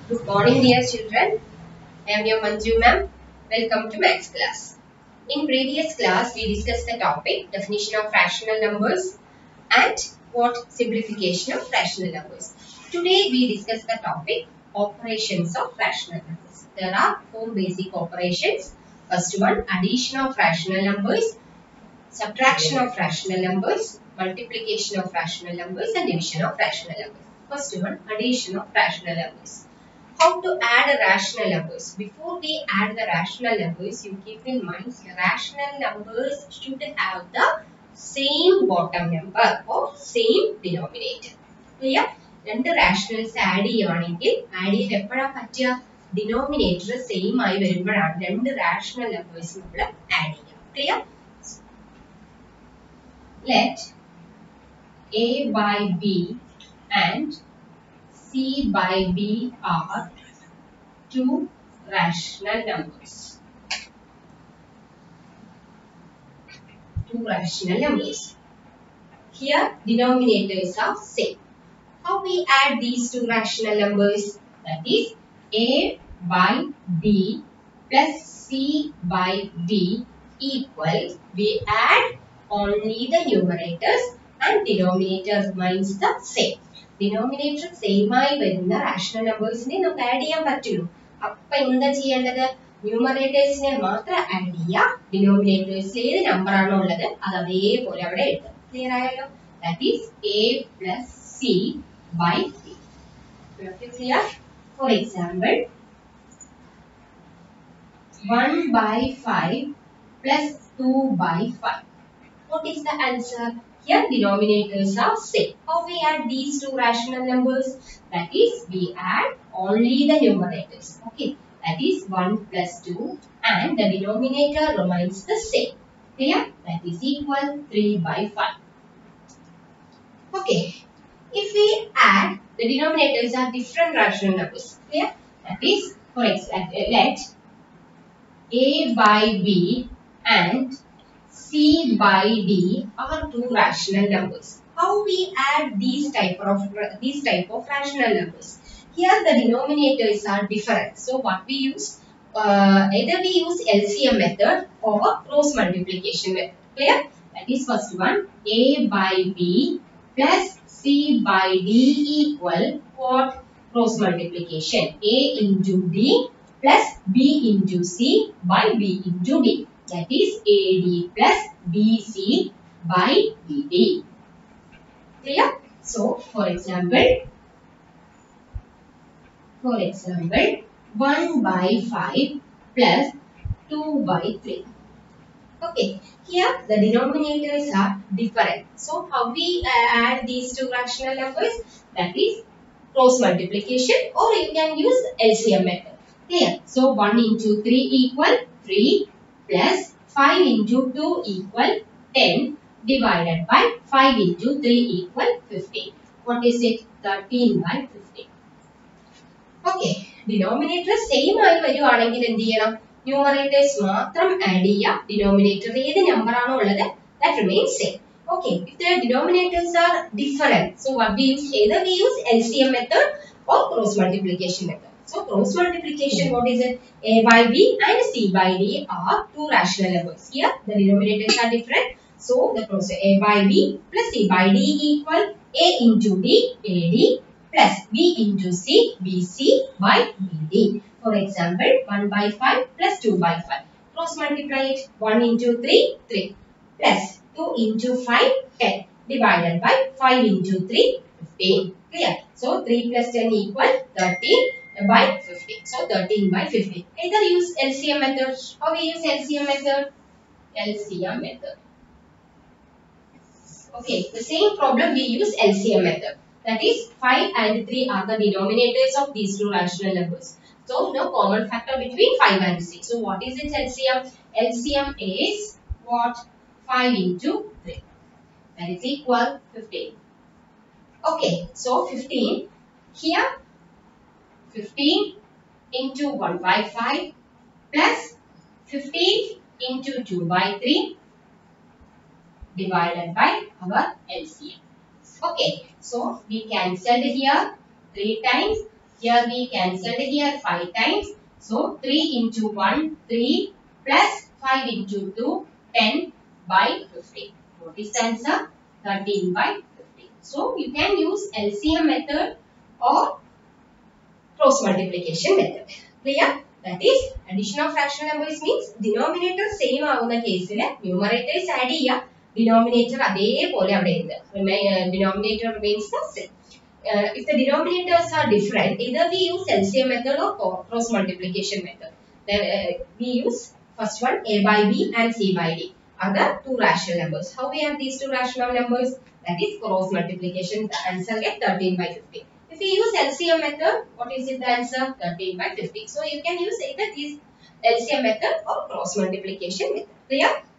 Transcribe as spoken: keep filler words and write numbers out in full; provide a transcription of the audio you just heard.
Good morning, dear children. I am your Manju ma'am. Welcome to Maths class. In previous class, we discussed the topic definition of rational numbers and what simplification of rational numbers. Today, we discuss the topic operations of rational numbers. There are four basic operations. First one, addition of rational numbers, subtraction of rational numbers, multiplication of rational numbers, and division of rational numbers. First one, addition of rational numbers. How to add a rational numbers? Before we add the rational numbers, you keep in mind rational numbers should have the same bottom number or same denominator. Clear? രണ്ട് rationals add ചെയ്യുവാണെങ്കിൽ add ചെയ്ത് എപ്പോഴാണ് പറ്റുക? Denominator same ആയി വരുമ്പോഴാണ് രണ്ട് rational numbers നമ്മൾ add ചെയ്യുക. Clear? Let A by B and C by D are two rational numbers. Two rational numbers. Here denominators are same. How we add these two rational numbers? That is A by B plus C by D equal. We add only the numerators and denominator remains the same. Denominator same ആയി വരുന്ന rational numbers-നെ നമുക്ക് add ചെയ്യാൻ പറ്റുള്ളൂ. അപ്പോൾ എന്താ ചെയ്യേണ്ടത്? Numerators-നെ മാത്രം add ചെയ്യുക. Denominators ഏത് number ആണോ ഉള്ളത് അത് അതേപോലെ അവിടെ എഴുതുക. Clear ആയല്ലോ? That is A plus C by D. Clear? For example, one by five plus two by five. What is the answer? Here denominators are same. How we add these two rational numbers? That is we add only the numerators. Okay. That is one plus two and the denominator remains the same. Clear? That is equal three by five. Okay. If we add the denominators are different rational numbers. Clear? That is for example let A by B and C by D are two rational numbers. How we add these type of these type of rational numbers? Here the denominators are different. So what we use? Uh, either we use L C M method or cross multiplication method. Clear? That is first one A by B plus C by D equal what? Cross multiplication. A into D plus B into C by B into D. That is A D plus B C by B D. Clear? So, for example, for example, one by five plus two by three. Okay, here the denominators are different. So, how we uh, add these two rational numbers? That is cross multiplication or you can use L C M method. Clear? So, one into three equal three. Plus five into two equal ten divided by five into three equal fifteen. What is it? thirteen by fifteen. Okay. Denominator same ആയി വരുവാണെങ്കിൽ എന്ത് ചെയ്യണം? Numerators മാത്രം add ചെയ്യുക. Denominator ഏത് number ആണോ ഉള്ളത് that remains same. Okay. If the denominators are different, so what we use? Either we use L C M method or cross multiplication method. So cross multiplication, what is it? A by B and C by D are two rational numbers. Here the denominators are different. So the process A by B plus C by D equal A into D, A D plus B into C, B C by B D. For example, one by five plus two by five. Cross multiply it. one into three, three plus two into five, ten divided by five into three, fifteen. Clear? So three plus ten equal thirteen. By fifteen. So thirteen by fifteen. Either use L C M method. How we use L C M method? L C M method. Okay, the same problem we use L C M method. That is five and three are the denominators of these two rational numbers. So no common factor between five and six. So what is its L C M? L C M is what? five into three. That is equal fifteen. Okay, so fifteen here. fifteen into one by five plus fifteen into two by three divided by our L C M. Okay, so we cancelled here three times Here we cancelled here five times. So three into one, three plus five into two, ten by fifteen. What is the answer? thirteen by fifteen. So you can use L C M method or cross multiplication method. Clear? That is addition of fractional numbers means denominator same ആവുന്ന കേസിൽ numerators add ചെയ്യുക, denominator അതേപോലെ അവിടെ ഉണ്ട്. Denominator remains the same. Uh, if the denominators are different, either we use L C M method or cross multiplication method. Then uh, we use first one a by b and c by d. Other two rational numbers. How we have these two rational numbers? That is cross multiplication. The answer get thirteen by fifteen. If we use L C M method, what is it the answer? thirteen by fifteen. So you can use either this L C M method or cross multiplication method. Clear?